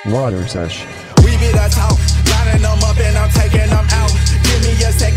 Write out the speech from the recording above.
Water sesh. We be the talk, lining them up and I'm taking them out. Give me a second.